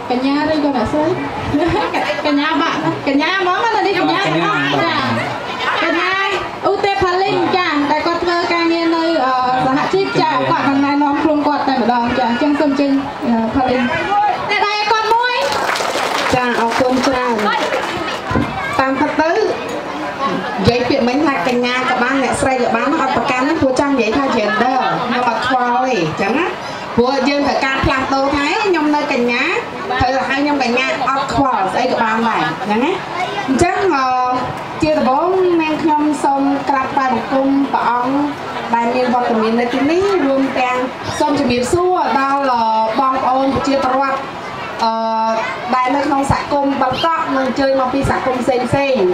cả nhà đây con đã xới cả nhà bạn cả nhà món nó đi cả nhà cả nhà ưu tiên phá linh cha đại con thơ ca nghe nơi xã hạ chip cha quả thằng này nó không quạt tại một đòn cha chân sông chân phá linh đây con muối cha ao cơm cha tam phát tứ vậy việc mấy là cả nhà các bạn lại xây các bạn học cán của trang vậy thôi chuyện đó nhưng mà thôi chẳng á của dương phải can plan tô thái nhom nơi cả nhà thời là hai nhom cả nhà học khoa xây các bạn này chẳng á chắc chia từ bốn men nhom xong cặp bài một cung bọn đại miền bắc miền này thì ní luôn tiền xong chỉ miền xua đau là bong ôn chia từ loạt đại nơi không sạch cung bằng cọ mình chơi một pi sạch cung xem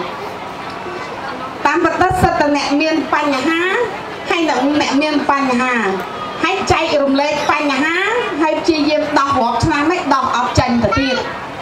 tam vật đất sật là mẹ miền pan nhà há hay là mẹ miền pan nhà hà hay chạy rùng lệ pan nhà há hay chia diêm đọc hoặc là mấy đọc ọc trần thật tiệt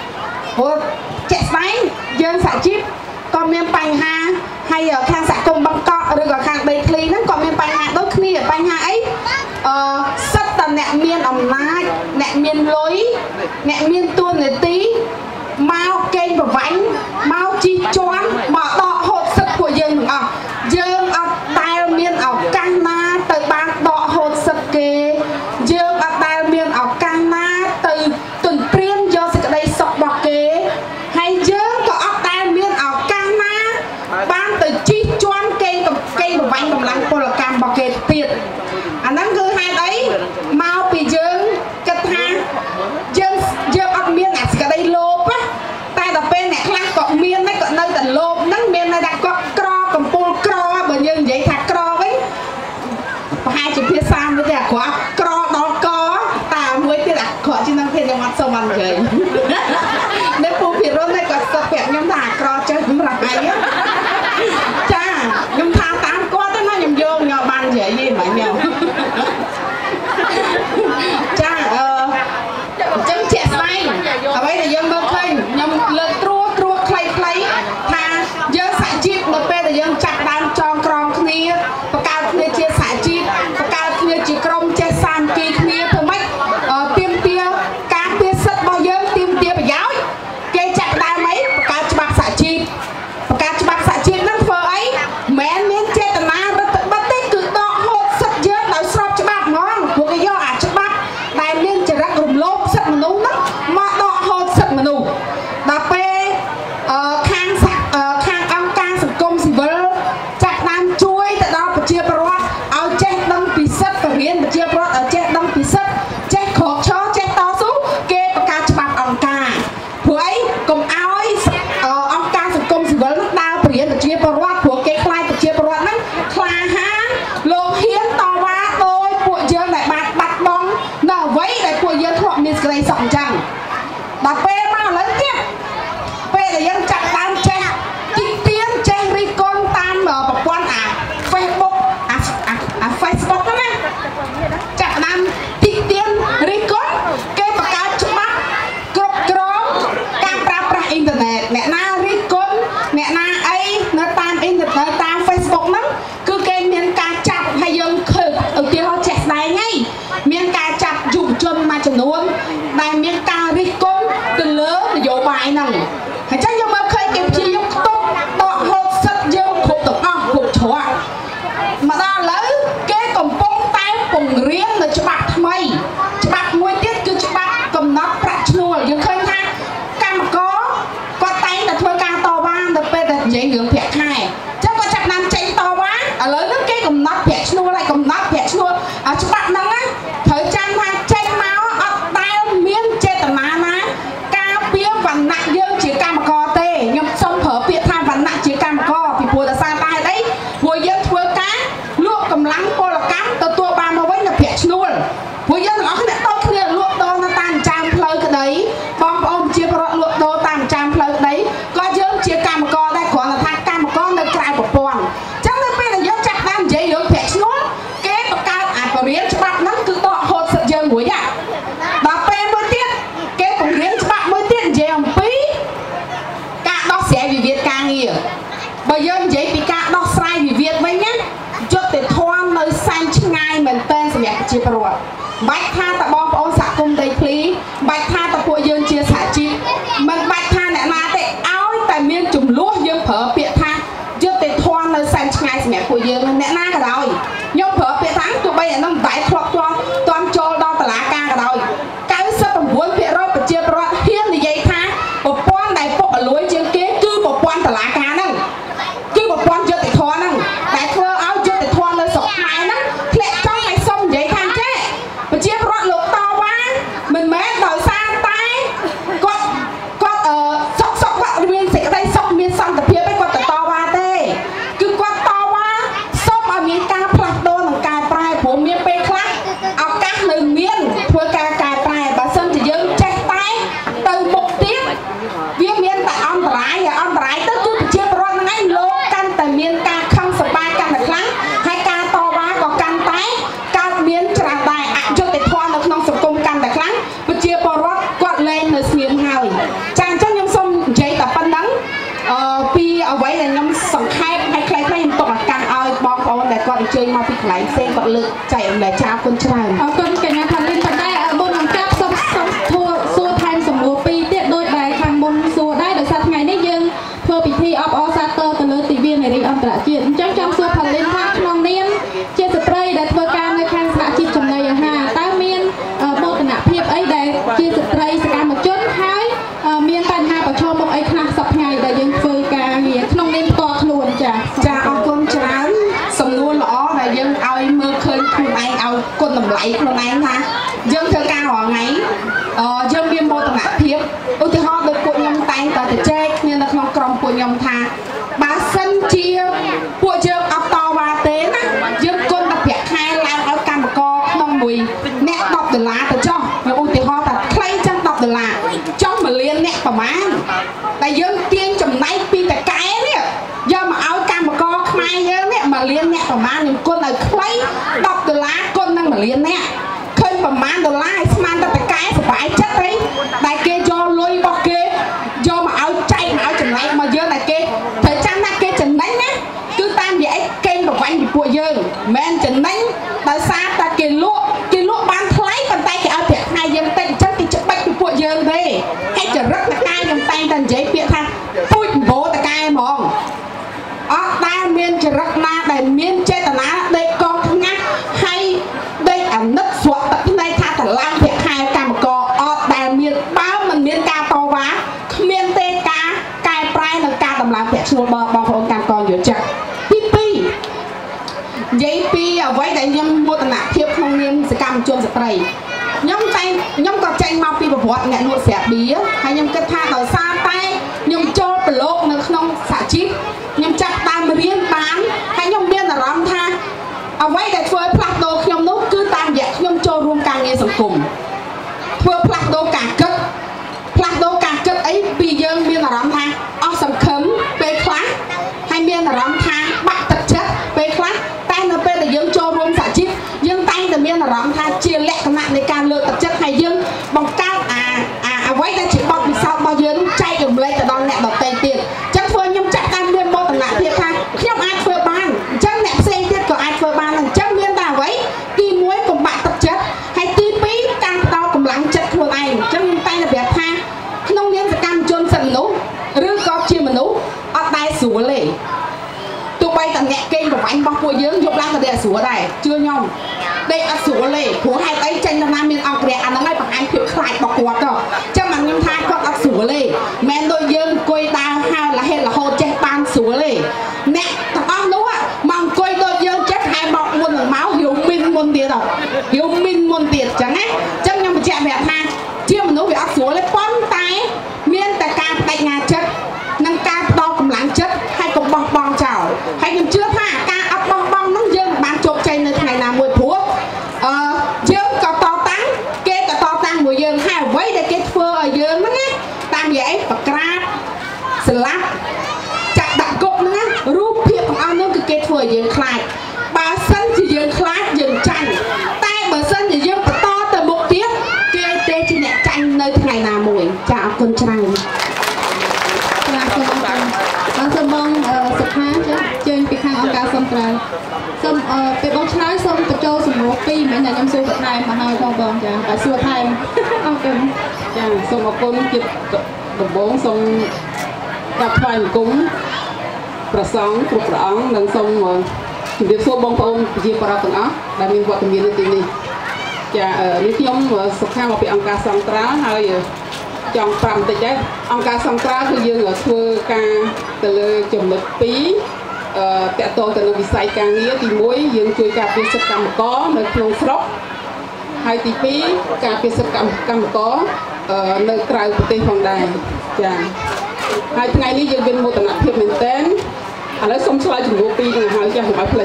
chạy máy dân xả chip còn miền pan hà hay ở khang xả cung bằng cọ rồi ở khang đầy kli nó còn miền pan hà đôi khi ở pan hà ấy sật là mẹ miền ẩm nai mẹ miền lối mẹ miền tuôn để tí mau kênh và vánh mau chi choán mà đọ hột sức của dân dương ở tay miền ở căng na từ ban đọ hột sức kê dương ở tay miền ở căng na từ tuần priên do sự đây sọc bọc kê hay dương có ở tay miền ở căng na ban từ chi choán kênh và vánh đồng lăng của là cam bọc kê tiệt anh đang cứ hai đấy mau bị dương chất ha dương ở miền ở sự đây lốp á tại đập bên này khăn cọt miên đấy cọt nơi tận lốp nắng miên này đặt cọt cro cầm pul cro bởi nhưng vậy thà cro ấy hai chục phía sam với đẹp quá cro đó có ta mới tiền đặt khỏi trên năng thiên trong mặt sông ăn rồi nếu pul phía rôn này cọt sập bẹt nhóm thà cro chơi cũng là hay á cha nhóm thà tám qua tới nó nhầm vô nhỏ ban vậy gì mà nhau cha chân trẻ say ở đây là dân mơ khơi nhầm lên trua khay thà dân xả chip một bên là dân chặt đan cho con kia và cao kia chia xả chip và cao kia chỉ công chia san kia thôi mấy tiêm tia cá tia sắt bao dân tiêm tia phải giáo cây chặt đan mấy và cao cho bác xả chip nó phơ ấy mẹ miếng chết tận má bắt tích cứ đọ hột sắt dân đói sọp cho bác ngon của cái do cho bác đại miếng chỉ rắc rùm lốp sắt mà nấu nó mà đọ hột sắt mà nấu đạp bê khang ông ca sự công gì với chặt nam chuối tại đó và chia bọt ao chết đâm bị sắt và riêng và chia bọt ở chết đâm bị sắt chết khổ chó chết to xuống kê và ca cho bạc ông ca của ấy cùng ao ấy ông ca sự công gì với lúc đau và riêng và chia bọt của cái khai và chia bọt nó khla há lô hiến to quá tôi của dân lại bắt bóng nào vậy lại của dân họ mình cái này sòng chẳng đạp bê mà lớn tiếp bê là dân chặt đan che tiên che ri con tam ở bọc quan Facebook đó nè chặt đan tiên ri con cái bọc cá chụp mắt crom camera internet mẹ na ri con mẹ na ấy nó tam internet nó tam Facebook lắm cứ cái miền cá chặt hay dân khử ở kia họ chặt đài ngay miền cá chặt dùng chân mà chân luôn đài miền cá ri con từ lớn là dỗ bài nằng hãy chắc cho mà khơi kịp chi giúp tốt đọ hột sắt dương khổ tục khổ chúa mà ta lấy cái cầm bông tay cùng riêng là cho bạc mây cho bạc môi tiết cứ cho bạc cầm nó bạc chua dương khơi ha cam có tay là thôi ca to ba được bê được dễ ngưỡng thiệt hai chắc có chắc nam cháy to quá ở lớn nước cái cầm nó thiệt chua lại cầm nó thiệt chua ở cho bạc nắng á thời trang ha cháy máu ở tay miếng chê tầm má ca bia và nặng dương chỉ ca ជ័យមកពីកន្លែងផ្សេងគាត់លើកចែកអំលែកចាគុណច្រើនអរគុណកញ្ញាផាលីនប៉ុន្តែមុននឹងកាប់សុំសួរថែមសំណួរពីរទៀតដោយដែលខាងមុនសួរដែរដោយសារថ្ងៃនេះយើងធ្វើពិធីអបអរសាទរទៅលើទិវានារីអន្តរជាតិអញ្ចឹងចង់សួរផាលីនថាក្នុងនាមជាស្ត្រីដែលធ្វើការនៅខាងសហជីពចំណីអាហារតើមានមោទនភាពអីដែលជាស្ត្រីសកម្មជនហើយមានបញ្ហាប្រឈមមុខអីខ្លះសប្តាហ៍ដែលយើងធ្វើការងារក្នុងនាមផ្ទាល់ខ្លួនចាអរគុណច្រើនសំណួរល្អដែលយើងឲ្យមើលឃើញខ្លួនឯងឲ្យគុណតម្លៃខ្លួនឯងថាយើងធ្វើការរាល់ថ្ងៃយើងមានមោទនភាពឧទាហរណ៍ដូចពួកខ្ញុំតែងតែទៅចែកគ្នានៅក្នុងក្រុមពួកខ្ញុំថាបើសិនជាពួកយើងអត់តវ៉ាទេណាយើងគុណតែប្រាក់ខែឡើងឲ្យកម្មករក្នុងមួយអ្នក$10ទៅចុះខ្ញុំឧទាហរណ៍ថាខ្លីចឹង$10ចុះ1លានអ្នកប្រមាណតែយើងទាញចំណែកពីតកែនេះយកមកឲ្យកម្មករខ្មែរយើងនេះ1លានអ្នកប្រមាណខ្ញុំគុណឲ្យខ្លី$10គុណនឹង1លានអ្នកឃើញប្រមាណ$ឲ្យស្មានតែតកែសុបាយចិត្តហីដែលគេយកលុយរបស់គេយកមកឲ្យចែកមកឲ្យចំណែកមកយើងតែគេត្រូវចាំថាគេចំណេញណាគឺតាមរយៈកេងប្រវ័ញ្ចពីពួកយើងមិនមែនចំណេញដោយសារតែគេលក់បានថ្លៃប៉ុន្តែគេឲ្យប្រាក់ខែយើងតិចអញ្ចឹងគេច្បាច់ពីពួកយើងទេហើយចរិតតកែខ្ញុំតែងតែនិយាយពាក្យថាពូជបោតកែហ្មងអត់ដែលមានចរិតណាដែលមានចេតនាដេកកងថ្ងាស់ហើយដេកអាណិតស្រក់ទឹកភ្នែកថាតឡើងប្រាក់ខែកម្មករអត់ដែលមានបើមិនមានការតវ៉ាគ្មានទេការកែប្រែនិងការតម្លើងប្រាក់ឈ្នួលបងប្អូនកម្មករយុវជនទី2និយាយពីអ្វីដែលខ្ញុំមោទនភាពក្នុងនាមសកម្មជនស្ត្រីខ្ញុំក៏ចេញមកពីប្រវត្តិអ្នកលក់ស្រាបៀរហើយខ្ញុំគិតថាដោយសារតែខ្ញុំចូលប្រឡូកនៅក្នុងសហជីពខ្ញុំចាប់តាមរៀនបានហើយខ្ញុំមានអារម្មណ៍ថាអ្វីដែលធ្វើឲ្យផ្លាស់ប្ដូរខ្ញុំនោះគឺតាមរយៈខ្ញុំចូលរួមការងារសង្គមធ្វើផ្លាស់ប្ដូរការគិតអីពីយើងមានអារម្មណ៍ថាអស់សង្ឃឹមពេលខ្លះហើយមានអារម្មណ៍ថាបាក់ទឹកចិត្តពេលខ្លះតែនៅពេលដែលយើងចូលរួមសហជីពយើងតែងតែមានអារម្មណ៍ថាជាលក្ខណៈនៃការលើកទឹកចិត្តហើយយើងបង្កើតអ្វីដែលជាបទពិសោធន៍របស់យើងចែករំលែកទៅដល់អ្នកដទៃទៀតអញ្ចឹងធ្វើខ្ញុំចាក់តាមមានមោទនភាពថាខ្ញុំអាចធ្វើបានអញ្ចឹងអ្នកផ្សេងទៀតក៏អាចធ្វើបានអញ្ចឹងមានតែអ្វីទី1កុំបាក់ទឹកចិត្តហើយទី2ការផ្ដោតកម្លាំងចិត្តខ្លួនឯងអញ្ចឹងខ្ញុំតែងតែប្រាប់ថាក្នុងនាមសកម្មជនសិទ្ធិមនុស្សឬក៏ជាមនុស្សអត់ដែលស្រួលទេទោះបីតែអ្នកកេងប្រវ័ញ្ចរបស់ពួកយើងយប់ឡើងក៏ដេកស្រួលដែរជឿខ្ញុំដេកអត់ស្រួលទេព្រោះហេតុអីចេញទៅណាមានអង្គរៈអាហ្នឹងហើយបង្ហាញភាពខ្លាចរបស់គាត់ទៅអញ្ចឹងខ្ញុំថាគាត់អត់ស្រួលទេមិនដូចយើងអង្គុយដើរហើររហេតរហូតចេះបានស្រួលទេអ្នកទាំងអស់នោះមកអង្គុយដូចយើងចេះហែមកមុននឹងមកយូមីនមុនទៀតយូមីនមុនទៀតអញ្ចឹងណាអញ្ចឹងខ្ញុំបញ្ជាក់ប្រាប់ថាជាមនុស្សវាអត់ស្រួលទេប៉ុន្តែមានតែការបដិញ្ញាចិត្តនិងការផ្ដល់កម្លាំងចិត្តហើយកុំបោះបង់ចោលហើយខ្ញុំជឿថាការអត់បោះបង់នោះយើងបានជោគជ័យនៅថ្ងៃណាមួយព្រោះយើងក៏តតាំងគេក៏តតាំងមួយយើងហើយអ្វីដែលគេធ្វើឲ្យយើងហ្នឹងណាតាមរយៈបក្រាបស្លាប់ចាក់ដាក់គុកហ្នឹងរូបភាពទាំងអស់នោះគឺគេធ្វើឲ្យយើងខ្លាចបើសិនជាយើងខ្លាចយើងចាញ់តែបើសិនជាយើងបន្តទៅមុខទៀតគេទេជាអ្នកចាញ់នៅថ្ងៃណាមួយចាអរគុណច្រើនសូមបងសុខាចាជើញពីខាងអង្គការសំត្រាវសូមពេលបងឆ្លើយសូមបញ្ចូលសំណួរ2មិនតែខ្ញុំសួរបន្ថែមមកហើយបងចាតែសួរថែមអរគុណចាសូមអរគុណជាដំបូងសូមកាត់ថ្វាយបង្គំព្រះសង្ឃគ្រប់ព្រះអង្គនិងសូមជម្រាបសួរបងប្អូនប្រជាពលរដ្ឋទាំងអស់ដែលមានវត្តមាននៅទីនេះចានេះខ្ញុំសុខាមកពីអង្គការសំត្រាវហើយចង់ប្រាប់បន្តិចដែរអង្គការសង្ត្រាគឺយើងធ្វើការទៅលើចំណុច2តកតទៅនឹងវិស័យការងារទី1យើងជួយការពារសិទ្ធិកម្មករនៅក្នុងស្រុកហើយទី2ការពារសិទ្ធិកម្មករនៅក្រៅប្រទេសផងដែរចាហើយថ្ងៃនេះយើងមានមោទនភាពមែនទែនឥឡូវសូមឆ្លើយចំនួន2ហ្នឹងហើយចាស់កុំឲ្យភ្លេច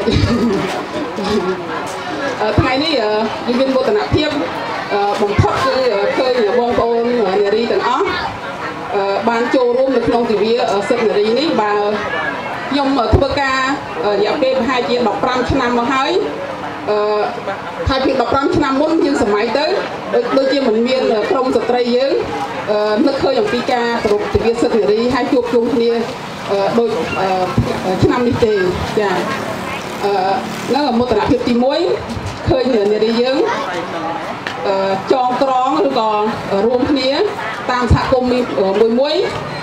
ថ្ងៃនេះយើងមានមោទនភាពបំផុតគឺឃើញបងប្អូននារីទាំងអស់បានចូលរួមនៅក្នុងទិវាសិទ្ធិនារីនេះបើខ្ញុំធ្វើការរយៈពេលប្រហែលជា15ឆ្នាំមកហើយហើយពី15ឆ្នាំមុនយើងសម័យទៅដូចជាមិនមានក្រមស្ត្រីយើងនឹកឃើញអំពីការគោរពទិវាសិទ្ធិនារីហើយជួបជុំគ្នាដូចឆ្នាំនេះទេចា nó là một tận hiệp tí muối khơi nhờ nhà đi dưỡng tròn tròn rồi còn ruộng kia tam thạc cùng mùi muối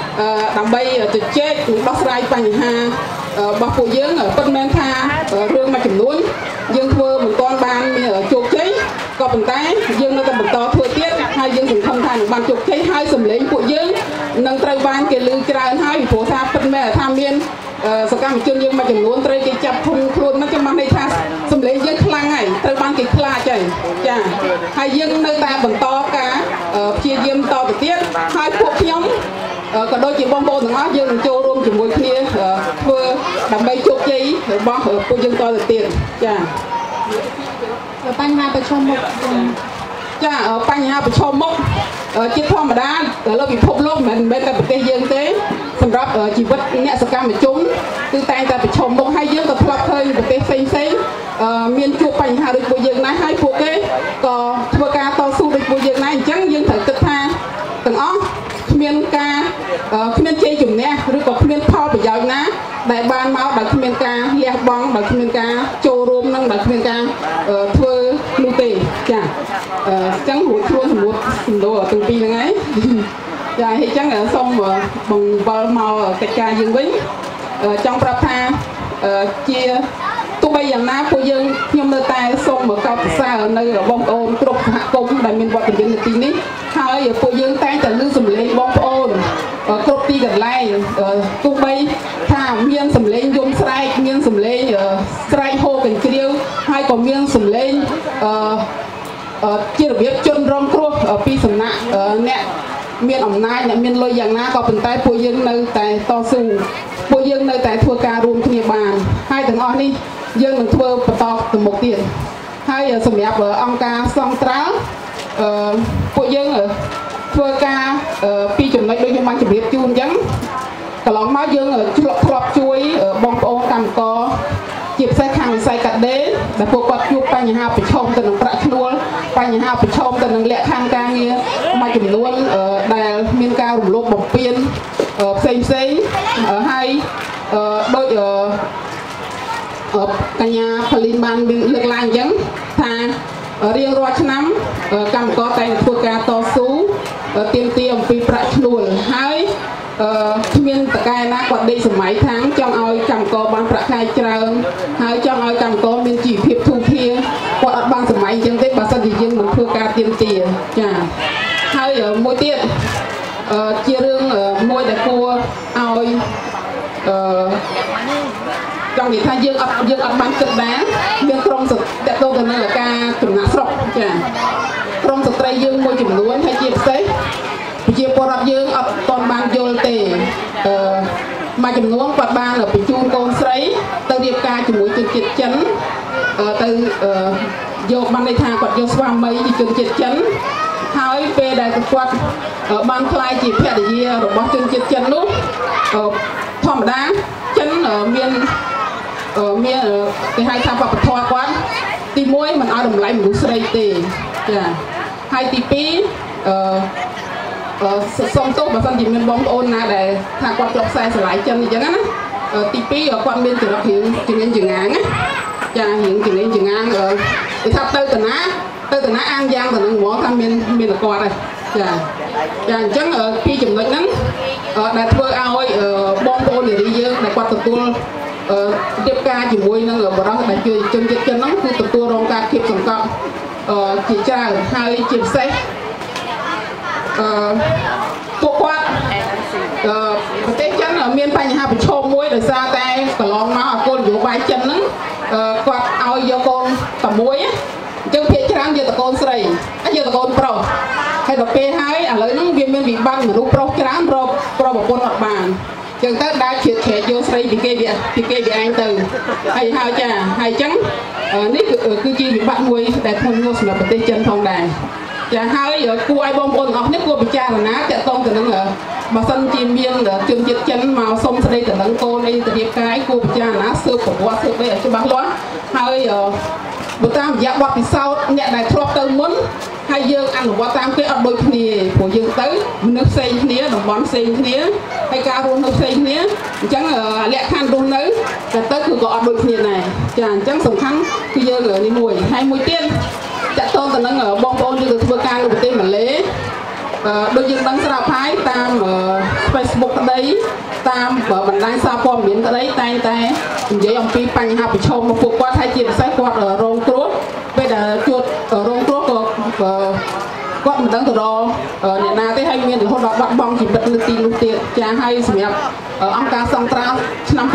đầm bay từ chết đốt rai bành hà bọc phụ dưỡng ở phân men tha rương mà chủng núi dương thưa một con ban ở chuột cháy có phần tay dương nó còn một to thưa tiết hai dương cũng không thành bàn chuột cháy hai sầm lấy phụ dưỡng nâng trai ban kia lư trai hai bị phổ tha phân men tham miênสกัดจนยังมาจำนวนเตยกิจับทุ่งครูนมันจะมาในท่าสำเร็จยังคลางไงเตยบ้านกิคลาใจจ้าให้ยังในตาบังตอกะเพียเยี่ยมต่อติเตี้ยให้พวกเพียงก็โดยจีบอมโบถึงว่ายังโจรวมจุ่มวยเพียเพื่อดำใบจุกใจบ้องพวกยังต่อติเตี้ยจ้าปัญหาประชมมุกจ้าปัญหาประชมมุกจิตธรรมดาเราbịพบโลกเหมือนเป็นแต่ประเทศยังเต้สำหรับชีวิตเนี่ยสกัดมาจุ้มคือแต่แต่ประชมมุกให้เยอะกับพลับเคยประเทศเซ็งเมียนจูปัญหาโดยปุยยังนั้นให้พวกเก๋ก็ทัวการต่อสู้โดยปุยยังนั้นจังยังถือตึกท่าตึงอ้อเมียนกาเมียนเจจุ่มเนี่ยหรือก็เมียนพ่อไปยาวนะđại ban máu đạiเมียนกาเลียบองđạiเมียนกาโจรวมนั่งđạiเมียนกาทัวลูเตจ้ะจังหัวทัวสมุดโดตึงปียังไงจ้ะให้จังส่งbằng bờ màuกระจายยังวิ่งtrongประพาเชียตัวใบอย่างน้าผู้ยังยมเนตายส่งมาเกาะซาในบอมโอนกรบหักกลมได้เป็นวัดเป็นในทีนี้หายผู้ยังแต่งแต่ลือสำเร็จบอมโอนกรบตีกันไล่ตัวใบถ้าเมียนสำเร็จยมไส้เมียนสำเร็จไส้โฮกันเกลียวให้กับเมียนสำเร็จเกี่ยวกับจนรองครัวปีสำนักเนี่ยเมียนอำนาจเนี่ยเมียนลอยอย่างน้าก็เป็นใต้ผู้ยังในแต่ต่อสู้ผู้ยังในแต่ทัวการรวมพยาบาลให้ถึงอ้อนี่ยังหนึ่งทัวร์ประตอบถึงหมกเตียนให้สมัยองค์การซองตราผู้ยังทัวการปีจุดในโดยยังมันจะเรียบจูนยังตลอดมายังครอบช่วยบองโองกำกอจีบใส่ขังใส่กัดเด้แต่พวกกัดยุบปัญหาไปชมแต่หนึ่งประชนวนปัญหาไปชมแต่หนึ่งแหลกทางการเงี้ยมาจุ่มนวลได้มีการรวมโลกบกเปลี่ยนเซ็งให้โดยกัญญาผลิตมันเลือกลายยังทางเรียงรอชน้ำกำกอแต่งทัวการต่อสู้เตรียมปีประชนวนให้เมียนตะกายนักวัดดีสมัยทั้งจังเอาจำกอบานประคายเจริญให้จังเอาจำกอเมียนจีเพียบทูเพียวัดบางสมัยยังได้บาสดียังเหมือนเพื่อการเตรียมจ้าให้มวยเตี้ยเชี่ยเรื่องมวยแต่กลัวเอาtrong thì thay dương ấp bắn cực đá dương không sụt đẹp đâu từ nơi là ca chủng ngã sọc chả không sụt tây dương môi chủng lúa hay chia sẻ chia po đập dương ấp toàn ban vô tề mà chủng lúa quạt ban ở bên chuông con sấy từ điệp ca chủng mũi chừng chật chấn từ vô ban đây thang quạt vô xoa mấy chừng chật chấn hai về đại quạt ở ban khai chỉ phe để gì rồi ban chừng chật chấn lúc thòm đá chấn ở miền cái hai tham vật thoa quán tí muối mình ăn đồng lại một sợi tê hai tí pí xong tốt và xong chỉ mình bóng ôn na để thang quạt lọc xe lại chân thì chẳng á tí pí ở quán bên từ đó hiện chừng lên chừng án hiện chừng lên chừng án rồi thì thắp tới từ ná an giang từ nó ngõ tham bên là quạt đây chẳng ở khi chừng lạnh nắng đại thưa ao ấy bom ôn để đi dương đại quạt từ tua tiếp ca chỉ môi năng ở đó đại chơi chân nóngคือตัวรองการเก็บสำคัญchỉ tra hai chiếc xeตัวกวาดประเทศจันở miền Tây hai bịชมมวยđể ra tay cả lon nó ở cônอยู่ใบchânนั้นกวาดเอาโยกนต่อมวยจังเพียรรั้งเยอะตะโกนใส่เยอะตะโกนโปรให้ดอกเปย์ให้อะไรนั่งเวียนเวียนบีบังรูปโปรจรั้งโปรบอกคนออกบานจังถ้าได้เขียนแขกโยใส่ปีเกย์อันตื่นให้หาจ้าให้จังนี่คือจีบีบังมวยแต่คนงอสำหรับประเทศจันทองแดงจะให้กูไอ้บอมบอลออกนี่กูไปจ้าหนะจะต้องแต่นั่งมาสั่นจีนเบียนจุดจิตจันมาส้มใส่แต่นั่งโกในแต่เดียบกายกูไปจ้าหนะเสื้อผมว่าเสื้อไปจะบังล้อให้បើតាមរយៈបទពិសោធន៍អ្នកដែលធ្លាប់ទៅមុនហើយយើងអនុវត្តតាមគេអត់ដូចគ្នាព្រោះយើងទៅមនុស្សផ្សេងគ្នាតំបន់ផ្សេងគ្នាហើយការរស់នៅផ្សេងគ្នាអញ្ចឹងលក្ខខណ្ឌរស់នៅតែទៅគឺក៏អត់ដូចគ្នាដែរចាអញ្ចឹងសំខាន់គឺយើងនេះមួយហើយមួយទៀតចាក់តងទៅនឹងបងប្អូនយើងទៅធ្វើការនៅប្រទេសម៉ាឡេដូចយើងដឹងស្រាប់ហើយតាម Facebook ក្តីតាមបណ្ដាញសារព័ត៌មានក្តីតែងតែនិយាយអំពីបញ្ហាប្រឈមរបស់ពួកគាត់ហើយជាពិសេសគាត់រងគ្រោះពេលដែលជួបរងគ្រោះក៏គាត់មិនដឹងទៅដល់អ្នកណាទេហើយមានរហូតដល់បាត់បង់ជីវិតនៅទីនោះទៀតចាហើយសម្រាប់អង្គការសង្ត្រាល់ឆ្នាំ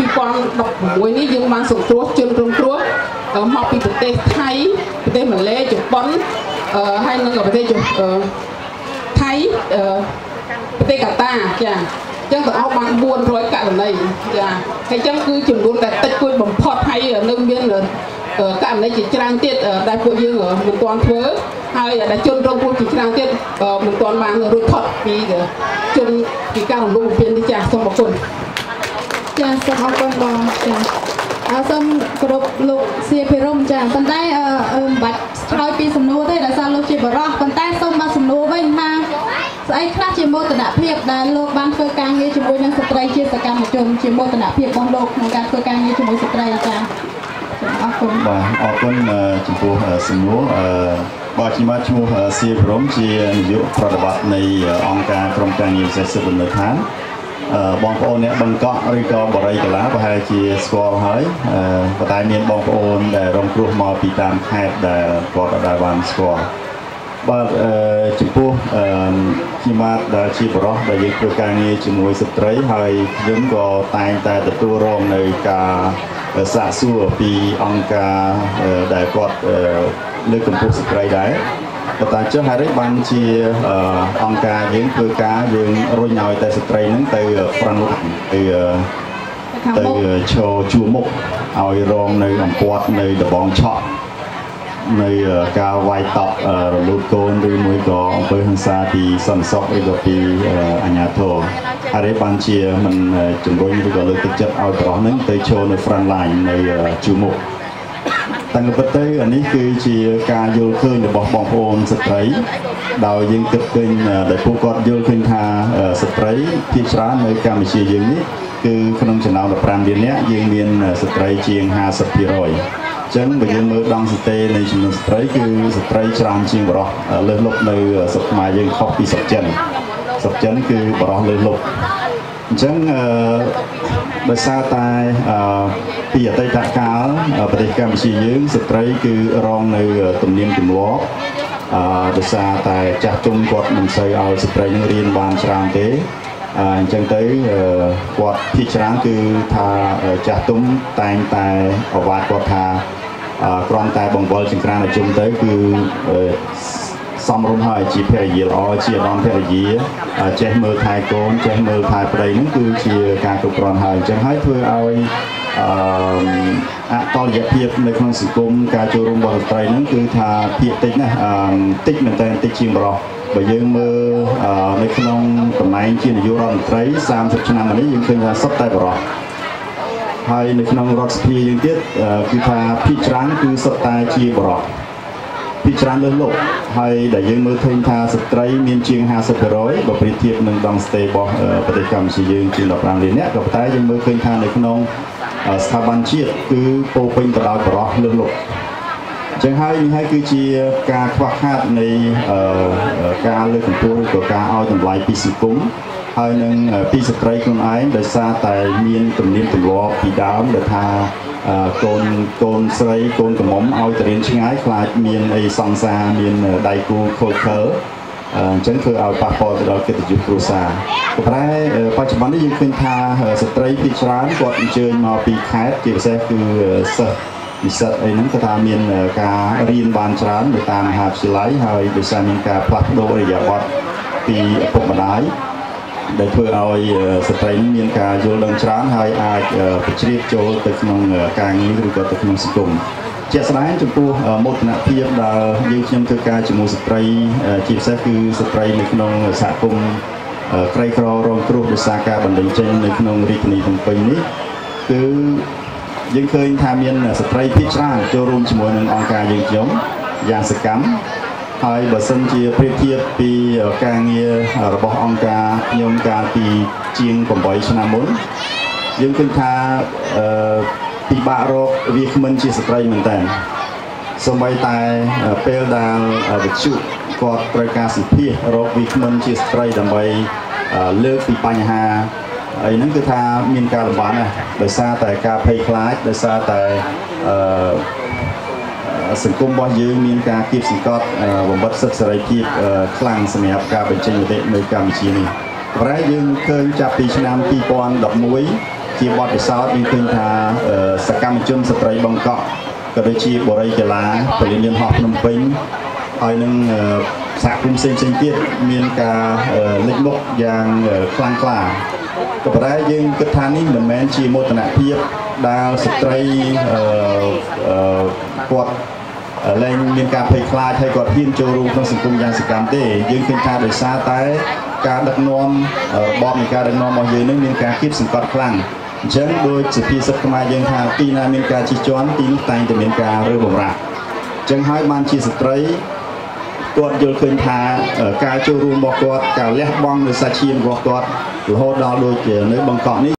2016នេះយើងបានសង្គ្រោះជនរងគ្រោះមកពីប្រទេសថៃប្រទេសម៉ាឡេជប៉ុនហើយនិងប្រទេសថៃប្រទេសកាតាចាអញ្ចឹងទាំងអស់បាន400ករណីចាហើយអញ្ចឹងគឺចំនួនដែលតិចគួយបំផុតហើយនៅមានករណីជាច្រើនទៀតដែលពួកយើងមិនទាន់ធ្វើហើយដែលជនរងគ្រោះជាច្រើនទៀតមិនទាន់បានរួចផុតពីជនពីការរំលោភបំពាននេះចាសូមអរគុណចាសូមអរគុណបងចាសូមគោរពលោកសៀភិរមចាប៉ុន្តែមិនបាច់ឆ្លើយពីសំណួរទេដោយសារលោកជាបរិះប៉ុន្តែសូមមកសំណួរវិញថាស្អីខ្លះជាមោទនភាពដែលលោកបានធ្វើការងារជាមួយនឹងស្ត្រីជាសកម្មជនជាមោទនភាពរបស់លោកក្នុងការធ្វើការងារជាមួយស្ត្រីចាអរគុណបាទអរគុណចំពោះសំណួរបាទខ្ញុំឈ្មោះសៀភិរមជានាយកប្រតិបត្តិនៃអង្គការក្រុមការងារពិសេសសិទ្ធិមនុស្សឋានបងប្អូនអ្នកបង្កក់ឬក៏បរិយាកាសប្រហែលជាស្គាល់ហើយប៉ុន្តែមានបងប្អូនដែលរងគ្រោះមកពីតាមខេត្តដែលគាត់អាចបានស្គាល់បាទចំពោះខ្ញុំបាទដែលជាបរិះដែលយើងធ្វើការងារជាមួយស្ត្រីហើយខ្ញុំក៏តែងតែទទួលរងនៅការសាកសួរពីអង្គការដែលគាត់លើកកម្ពស់ស្ត្រីដែរប៉ុន្តែចុះហេតុអីបានជាអង្គការយើងធ្វើការយើងរុញឲ្យតែស្ត្រីហ្នឹងទៅfront line ទៅឈរជួរមុខឲ្យរងនៅអំពាត់នៅដបងឆក់នៅការវាយតប់រលូតកូនឬមួយក៏អំពើហិង្សាពីសន្តិសុខឬក៏ពីអាជ្ញាធរហើយបានជាមិនជំរុញឬក៏លើកទឹកចិត្តឲ្យប្រុសហ្នឹងទៅឈរនៅ front line នៅជួរមុខតាំងពីទៅអានេះគឺជាការយល់ឃើញរបស់បងប្អូនស្ត្រីដោយយើងគិតឃើញដែលពួកគាត់យល់ឃើញថាស្ត្រីភាគច្រើននៅកម្ពុជាយើងនេះគឺក្នុងចំណោម15លាននាក់យើងមានស្ត្រីជាង 50% អញ្ចឹងបើយើងមើលដង់សតេនៃចំនួនស្ត្រីគឺស្ត្រីច្រើនជាងបរិសុទ្ធលើសលប់នៅស្រុកខ្មែរយើងខុសពីស្រុកចិនគឺបរិសុទ្ធលើសលប់អញ្ចឹងដោយសារតែពីអតីតកាលប្រទេសកម្ពុជាយើងស្ត្រីគឺរងនៅទំនៀមទម្លាប់ដោយសារតែចាស់ទុំគាត់មិនសូវឲ្យស្ត្រីនឹងរៀនបានច្រើនទេអញ្ចឹងទៅគាត់ភាគច្រើនគឺថាចាស់ទុំតែងតែប្រវាទគាត់ថាគ្រាន់តែបង្វិលចង្ក្រានឲ្យជុំទៅគឺសំរុំហើយជាភរិយាល្អជាអត្តភរិយាចេះមើលថែកូនចេះមើលថែប្តីហ្នឹងគឺជាការគ្រប់គ្រាន់ហើយអញ្ចឹងហើយធ្វើឲ្យអតលយភាពនៅក្នុងសង្គមការចូលរួមរបស់ស្ត្រីហ្នឹងគឺថាភាគតិចណាស់តិចមែនតើតិចជាងបរិសុទ្ធបើយើងមើលនៅក្នុងតំណែងជានាយករដ្ឋមន្ត្រី30ឆ្នាំនេះយើងឃើញថាសុទ្ធតែបរិសុទ្ធហើយនៅក្នុងរដ្ឋសភាយើងទៀតគឺថាភាគច្រើនគឺសុទ្ធតែជាបរិសុទ្ធពីច្រើនលើសលប់ហើយដែលយើងមើលឃើញថាស្ត្រីមានជាង 50% បើប្រៀបធៀបនឹងដងស្តេរបស់ប្រទេសកម្ពុជាយើងជាង15លាននាក់ក៏ប៉ុន្តែយើងមើលឃើញថានៅក្នុងស្ថាប័នជាតិគឺពោពេញទៅដោយបរិសុទ្ធលើសលប់អញ្ចឹងហើយនេះហើយគឺជាការខ្វះខាតនៃការលើកកម្ពស់ឬក៏ការឲ្យតម្លៃពីសង្គមហើយនឹងពីស្ត្រីខ្លួនឯងដោយសារតែមានទំនៀមទម្លាប់ពីដើមដែលថាកូនស្រីកូនក្រមុំឲ្យទៅរៀនឆ្ងាយខ្លាចមានអីសង្សារមានដៃគូខូចខើអញ្ចឹងធ្វើឲ្យប៉ះពាល់ទៅដល់កិត្តិយសគ្រួសារប៉ុន្តែបច្ចុប្បន្ននេះយើងឃើញថាស្ត្រីភាគច្រើនគាត់អញ្ជើញមកពីខេត្តជាពិសេសគឺសិស្សនិស្សិតអីហ្នឹងគាត់ថាមានការរៀនបានច្រើននៅតាមមហាវិទ្យាល័យហើយដោយសារមានការផ្លាស់ប្ដូរឥរិយាបថពីឪពុកម្ដាយដែលធ្វើឲ្យស្ត្រីមានការយល់ដឹងច្រើនហើយអាចបញ្ជ្រាបចូលទៅក្នុងការងារឬក៏ទៅក្នុងសង្គមជាក់ស្ដែងចំពោះមោទនភាពដែលយើងខ្ញុំធ្វើការជាមួយស្ត្រីជាពិសេសគឺស្ត្រីនៅក្នុងសហគមន៍ក្រីក្ររងគ្រោះដោយសារការបណ្តេញចេញនៅក្នុងរាជធានីភ្នំពេញនេះគឺយើងឃើញថាមានស្ត្រីភាគច្រើនចូលរួមជាមួយនឹងអង្គការយើងខ្ញុំយ៉ាងសកម្មហើយបើសិនជាប្រៀបធៀបពីការងាររបស់អង្គការខ្ញុំកាលពីជាង8ឆ្នាំមុនយើងឃើញថាពិបាករកវាគ្មិនជាស្ត្រីមែនតើសូម្បីតែពេលដែលវិទ្យុគាត់ត្រូវការសម្ភាសរកវាគ្មិនជាស្ត្រីដើម្បីលើកពីបញ្ហាអីហ្នឹងគឺថាមានការលំបាកណាស់ដោយសារតែការភ័យខ្លាចដោយសារតែសង្គមរបស់យើងមានការគៀបសង្កត់បំបត្តិសិទ្ធិសេរីភាពខ្លាំងសម្រាប់ការបញ្ចេញមតិនៅកម្ពុជានេះប៉ុន្តែយើងឃើញចាប់ពីឆ្នាំ2011ជាបទពិសោធន៍យើងឃើញថាសកម្មជនស្ត្រីបឹងកក់ក៏ដូចជាបរិយាកាសពលានយន្តហោះភ្នំពេញហើយនឹងសហគមន៍ផ្សេងៗទៀតមានការលេចមុខយ៉ាងខ្លាំងក្លាក៏ប៉ុន្តែយើងគិតថានេះមិនមែនជាមោទនភាពដែលស្ត្រីគាត់លែងមានការភ័យខ្លាចហើយគាត់ហ៊ានចូលរួមក្នុងសង្គមយ៉ាងសកម្មទេយើងឃើញថាដោយសារតែការដឹកនាំរបបនៃការដឹកនាំរបស់យើងនឹងមានការគៀបសង្កត់ខ្លាំងអញ្ចឹងដោយសុភាសិតខ្មែរយើងថាទីណាមានការជិះជាន់ទីនោះតែងតែមានការរើបំរាស់អញ្ចឹងហើយបានជាស្ត្រីគាត់យល់ឃើញថាការចូលរួមរបស់គាត់ការលះបង់នៅសាច់ឈាមរបស់គាត់រហូតដល់ដូចនៅបឹងកក់នេះ